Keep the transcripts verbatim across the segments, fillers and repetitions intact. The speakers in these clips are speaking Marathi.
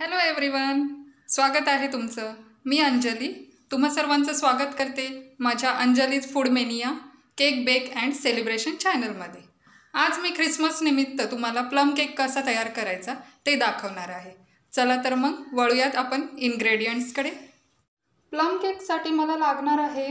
हॅलो एव्हरीवन, स्वागत आहे तुमचं. मी अंजली तुम्हा सर्वांचं स्वागत करते माझ्या Anjali's food mania cake bake and celebration चॅनलमध्ये. आज मी ख्रिसमस निमित्त तुम्हाला प्लम केक कसा तयार करायचा ते दाखवणार आहे. चला तर मग वळूयात आपण इन्ग्रेडियंट्सकडे. प्लम केकसाठी मला लागणार आहे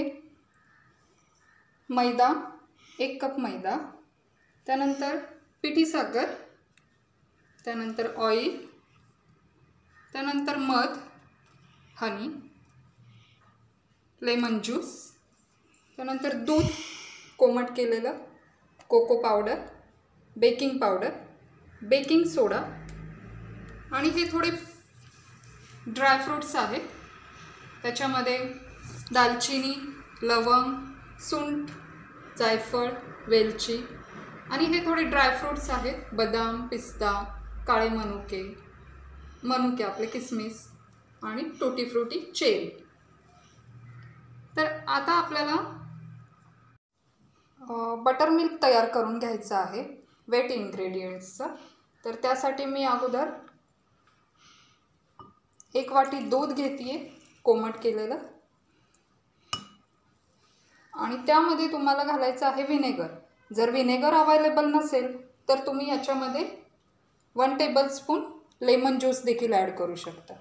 मैदा, एक कप मैदा, त्यानंतर पिठी साखर, त्यानंतर ऑइल, त्यानंतर मध, हनी, लेमन ज्यूस, त्यानंतर दूध कोमट केलेलं, cocoa powder, baking powder, baking soda आणि हे थोडे ड्रायफ्रूट्स आहेत. त्याच्यामध्ये दालचिनी, लवंग, सुंठ, जायफळ, वेलची आणि हे थोडे ड्रायफ्रूट्स आहेत, बदाम, पिस्ता, काळे मनुके, मनुके आपले किसमिस आणि टूटी फ्रूटी चेरी. तर आता आपल्याला बटर मिल्क तयार करून घ्यायचं आहे वेट इन्ग्रेडियंट्सचं. तर त्यासाठी मी अगोदर एक वाटी दूध घेते कोमट केलेलं आणि त्यामध्ये तुम्हाला घालायचं आहे व्हिनेगर. जर व्हिनेगर अवेलेबल नसेल तर तुम्ही याच्यामध्ये वन टेबलस्पून लेमन ज्यूस देखील ॲड करू शकता.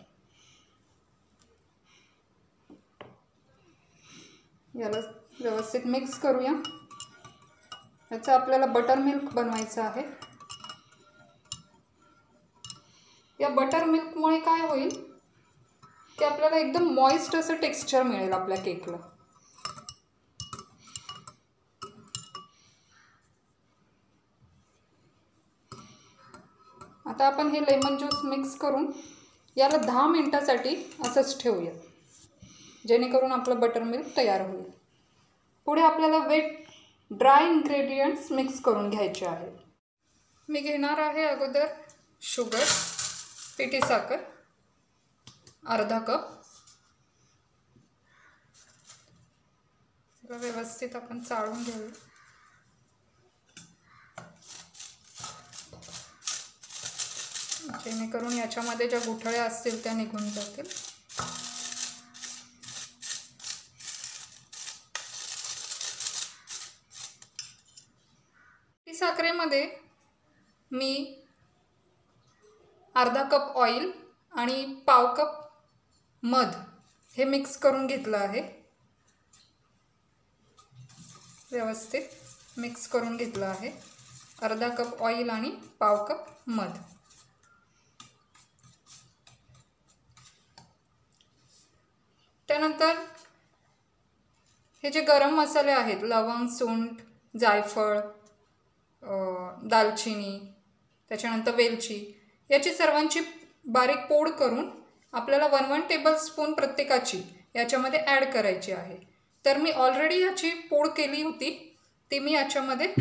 याला व्यवस्थित मिक्स करूया. याचं आपल्याला बटर मिल्क बनवायचं आहे. या बटर मिल्कमुळे काय होईल की आपल्याला एकदम मॉइस्ट असं टेक्स्चर मिळेल आपल्या केकला. आता आपण हे लेमन ज्यूस मिक्स करून याला दहा मिनिटासाठी असंच ठेवूया, जेणेकरून आपलं बटर मिल्क तयार होईल. पुढे आपल्याला वेट ड्राय इन्ग्रेडियंट्स मिक्स करून घ्यायचे आहेत. मी घेणार आहे अगोदर शुगर, पिठी साखर अर्धा कप. व्यवस्थित आपण चाळून घेऊ. जेणेकरून याच्यामध्ये ज्या गुठळ्या असतील त्या निघून जातील. ती साखरेमध्ये मी अर्धा कप ऑइल आणि पाव कप मध हे मिक्स करून घेतलं आहे. व्यवस्थित मिक्स करून घेतलं आहे. अर्धा कप ऑइल आणि पाव कप मध. त्यानंतर हे जे गरम मसाले आहेत, लवंग, सुंठ, जायफळ, दालचिनी, त्याच्यानंतर वेलची, याची सर्वांची बारीक पोड करून आपल्याला वन वन टेबलस्पून प्रत्येकाची याच्यामध्ये ॲड करायची आहे. तर मी ऑलरेडी याची पोड केली होती, ती मी याच्यामध्ये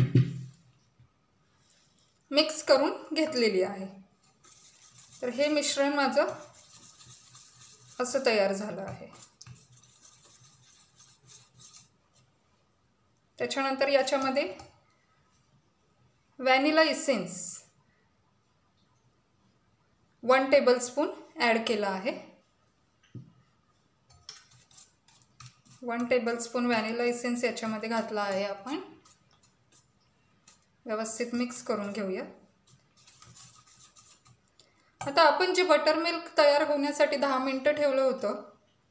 मिक्स करून घेतलेली आहे. तर हे मिश्रण माझं असं तयार झालं आहे. त्याच्यानंतर याच्यामध्ये vanilla essence one tablespoon add केला आहे. वन टेबलस्पून व्हॅनिला इसेन्स याच्यामध्ये घातला आहे आपण. व्यवस्थित मिक्स करून घेऊया. आता आपण जे बटर मिल्क तयार होण्यासाठी दहा मिनिटं ठेवलं होतं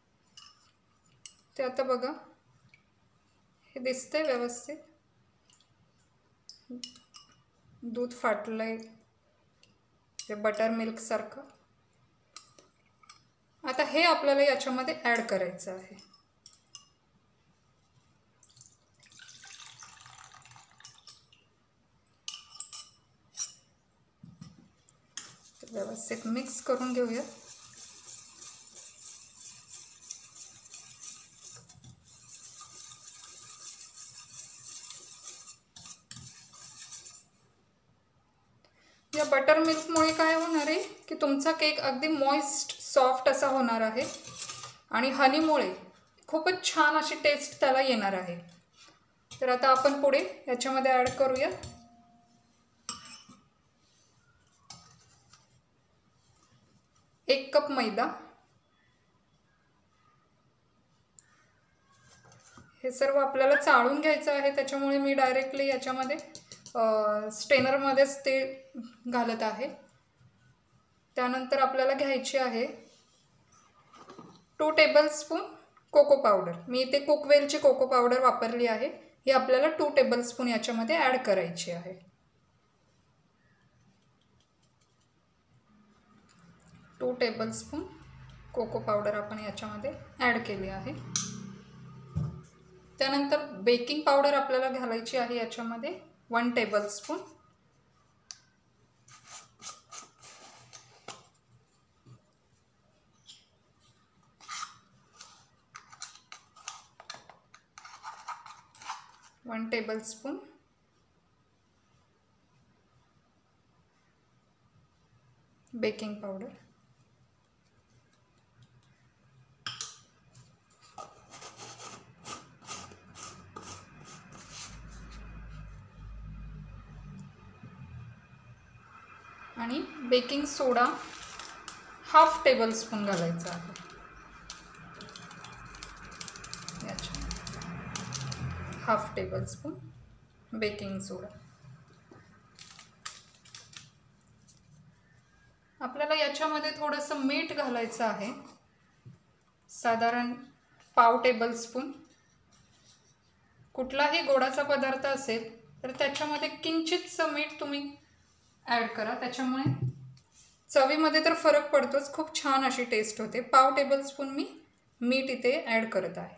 ते आता बघा हे दिसतंय व्यवस्थित. दूध फाटलंय हे बटर मिल्क सारखं. आता हे आपल्याला याच्यामध्ये ॲड करायचं आहे. व्यवस्थित मिक्स करून घेऊया. या बटर मिल्कमुळे काय होणार आहे की तुमचा केक अगदी मॉइस्ट सॉफ्ट असा होणार आहे आणि हनीमुळे खूपच छान अशी टेस्ट त्याला येणार आहे. तर आता आपण पुढे याच्यामध्ये ॲड करूया एक कप मैदा, हे सर्व आपल्याला चाळून घ्यायचं आहे, त्याच्यामुळे मी डायरेक्टली याच्यामध्ये स्ट्रेनरमध्येच ते घालत आहे। त्यानंतर आपल्याला घ्यायची आहे टू टेबलस्पून कोको पावडर। मी इथे कुकवेलची कोको पावडर वापरली आहे, ही आपल्याला टू टेबलस्पून याच्यामध्ये ॲड करायची आहे। टू टेबलस्पून कोको पावडर आपण याच्यामध्ये ॲड केली आहे। त्यानंतर बेकिंग पावडर आपल्याला घालायची आहे याच्यामध्ये one tablespoon. One tablespoon baking powder, आणि बेकिंग सोडा हाफ टेबलस्पून घालायचा आहे याच्यामध्ये, हाफ टेबलस्पून बेकिंग सोडा। आपल्याला याच्यामध्ये थोडंसं मीठ घालायचं आहे, साधारण पाव टेबलस्पून। कुठलाही गोडाचा पदार्थ असेल तर त्याच्यामध्ये किंचितसं मीठ तुम्ही ॲड करा, त्याच्यामुळे चवीमध्ये तर फरक पडतोच, खूप छान अशी टेस्ट होते। पाव टेबलस्पून मी मीठ इथे ॲड करत आहे।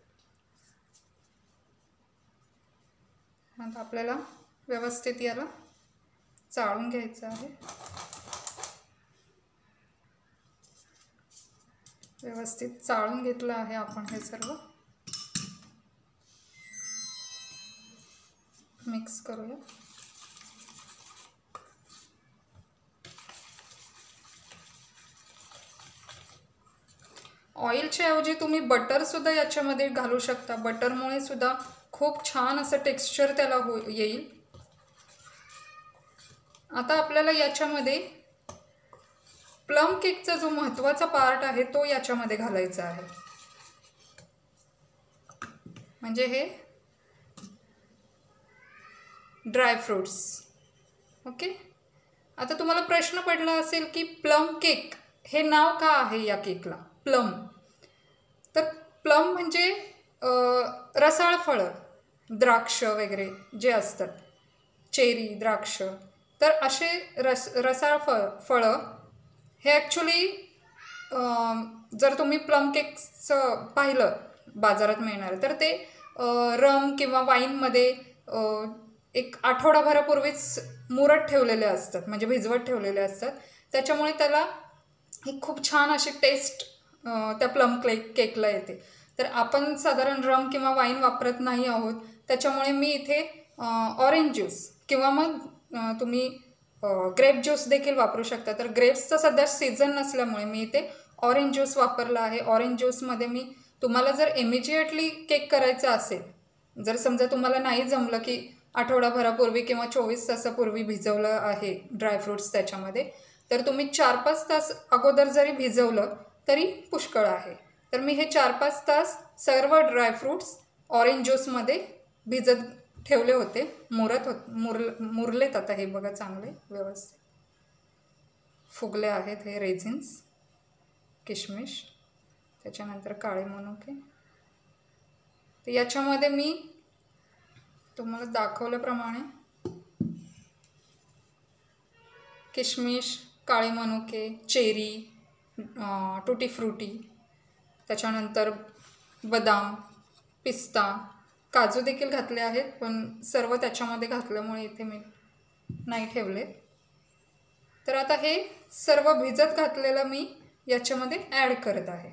आता आपल्याला व्यवस्थित याला चाळून घ्यायचं आहे। व्यवस्थित चाळून घेतलं आहे आपण हे सर्व। मिक्स करूया। ऑइलच्या ऐवजी तुम्ही बटर सुद्धा याच्यामध्ये घालू शकता, बटरमुळे सुद्धा खूप छान असं टेक्स्चर त्याला हो येईल। आता आपल्याला याच्यामध्ये प्लम केकचा जो महत्त्वाचा पार्ट आहे तो याच्यामध्ये घालायचा आहे, म्हणजे हे ड्राय फ्रूट्स। ओके, आता तुम्हाला प्रश्न पडला असेल की प्लम केक हे नाव का आहे या केकला प्लम? तर प्लम म्हणजे रसाळ फळं, द्राक्ष वगैरे जे असतात, चेरी, द्राक्ष, तर असे रस रसाळ फळ फळं हे ॲक्च्युली जर तुम्ही प्लम केकचं पाहिलं बाजारात मिळणार तर ते रम किंवा वाईनमध्ये एक आठवडाभरापूर्वीच मुरत ठेवलेले असतात, म्हणजे भिजवत ठेवलेले असतात, त्याच्यामुळे त्याला ही खूप छान अशी टेस्ट त्या प्लम केक केकला येते। तर आपण साधारण रम किंवा वाईन वापरत नाही आहोत, त्याच्यामुळे मी इथे ऑरेंज ज्यूस किंवा मग तुम्ही ग्रेप ज्यूस देखील वापरू शकता। तर ग्रेप्सचं सध्या सीझन नसल्यामुळे मी इथे ऑरेंज ज्यूस वापरला आहे। ऑरेंज ज्यूसमध्ये मी तुम्हाला जर इमिजिएटली केक करायचा असेल, जर समजा तुम्हाला नाही जमलं की आठवडाभरापूर्वी किंवा चोवीस तासापूर्वी भिजवलं आहे ड्रायफ्रूट्स त्याच्यामध्ये, तर तुम्ही चार पाच तास अगोदर जरी भिजवलं तरी पुष्कळ आहे। तर मी हे चार पाच तास सर्व ड्रायफ्रूट्स ऑरेंज ज्यूसमध्ये भिजत ठेवले होते, मुरत होत मुर मुरलेत आता हे बघा, चांगले व्यवस्थित फुगले आहेत हे रेझिन्स, किशमिश, त्याच्यानंतर काळे मनुके। तर याच्यामध्ये मी तुम्हाला दाखवल्याप्रमाणे किशमिश, काळे मनुके, चेरी, टुटी फ्रुटी, त्याच्यानंतर बदाम, पिस्ता, काजू देखील घातले आहेत, पण सर्व त्याच्यामध्ये घातल्यामुळे इथे मी नाही ठेवले। तर आता हे सर्व भिजत घातलेलं मी याच्यामध्ये ॲड करत आहे।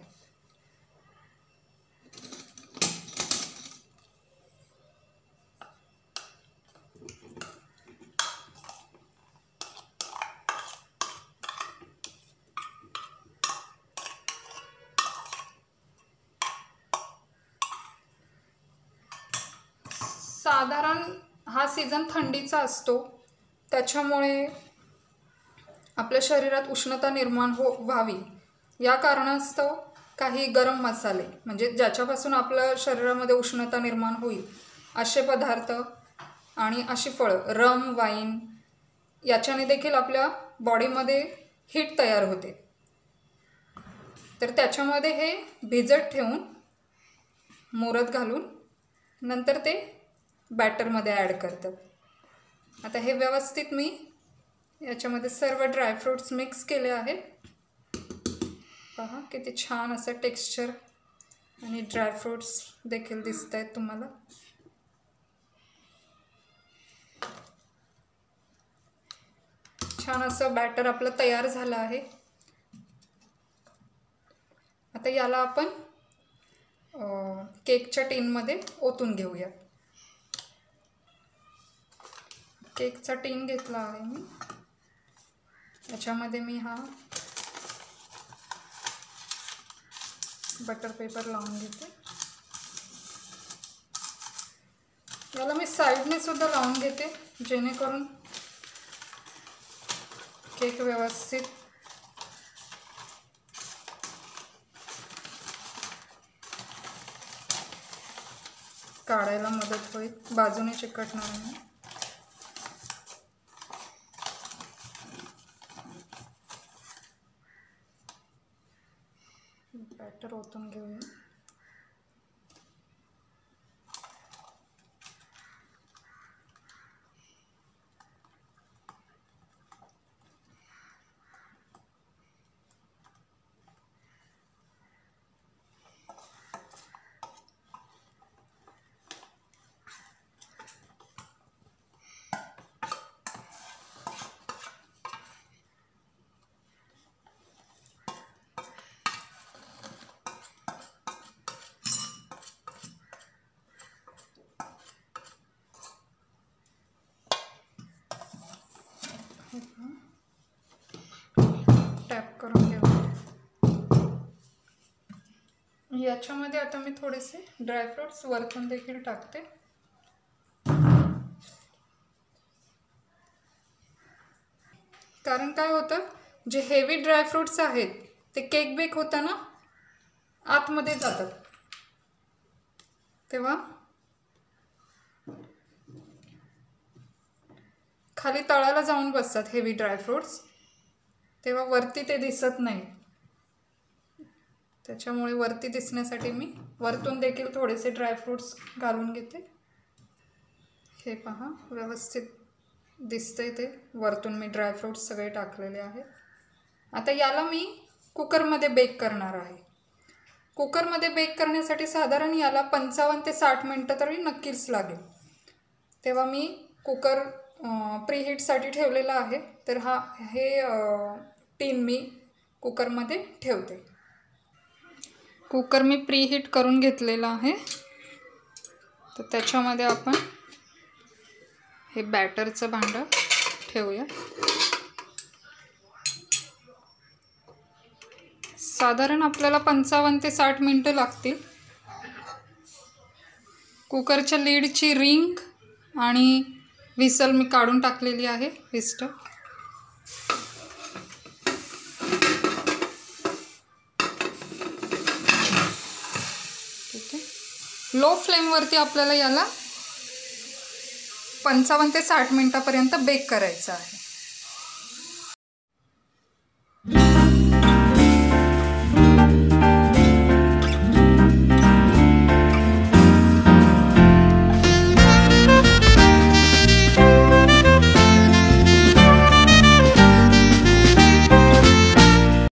साधारण हा सीझन थंडीचा असतो, त्याच्यामुळे आपल्या शरीरात उष्णता निर्माण हो व्हावी या कारणास्तव काही गरम मसाले म्हणजे ज्याच्यापासून आपल्या शरीरामध्ये उष्णता निर्माण होईल असे पदार्थ आणि अशी फळं, रम, वाईन याच्याने देखील आपल्या बॉडीमध्ये हीट तयार होते. तर त्याच्यामध्ये हे भिजत ठेवून मुरत घालून नंतर ते बॅटरमध्ये ॲड करतात. आता हे व्यवस्थित मी याच्यामध्ये सर्व ड्रायफ्रूट्स मिक्स केले आहेत. पहा किती छान असं टेक्स्चर आणि ड्रायफ्रूट्स देखील दिसत आहेत तुम्हाला. छान असं बॅटर आपलं तयार झालं आहे. आता याला आपण केकच्या टीनमध्ये ओतून घेऊया. केकचा टीन घेतला आहे मी. याच्यामध्ये मी हा बटर पेपर लावून घेते. याला मी साईडने सुद्धा लावून घेते जेणेकरून केक व्यवस्थित काढायला मदत होईल, बाजूने चिकटणार नाही. बॅटर ओतून घेऊया. टॅप करून घेऊया. याच्यामध्ये आता मी थोडेसे ड्रायफ्रूट्स वरतून देखील टाकते. कारण काय होतं, जे हेवी ड्रायफ्रूट्स आहेत ते केक बेक होताना आतमध्ये जातात, तेव्हा खाली तळाला जाऊन बसतात हेवी ड्रायफ्रूट्स, तेव्हा वरती ते दिसत नाही. त्याच्यामुळे वरती दिसण्यासाठी मी वरतून देखील थोडेसे ड्रायफ्रूट्स घालून घेते. हे पहा व्यवस्थित दिसतंय ते. वरतून मी ड्रायफ्रूट्स सगळे टाकलेले आहेत. आता याला मी कुकरमध्ये बेक करणार आहे. कुकरमध्ये बेक करण्यासाठी साधारण याला पंचावन्न ते साठ मिनटं तरी नक्कीच लागेल. तेव्हा मी कुकर प्रीहीटसाठी ठेवलेला आहे. तर हा हे टीन मी कुकरमध्ये ठेवते. कुकर मी प्रीहीट करून घेतलेला आहे. तर त्याच्यामध्ये आपण हे बॅटरचं भांडं ठेवूया. साधारण आपल्याला पंचावन्न ते साठ मिनटं लागतील. कुकरच्या लीडची रिंग आणि व्हिसल मी काढून टाकलेली आहे. व्हिस्टर ठीक आहे. लो फ्लेमवरती आपल्याला याला पंचावन्न ते साठ मिनटापर्यंत बेक करायचं आहे.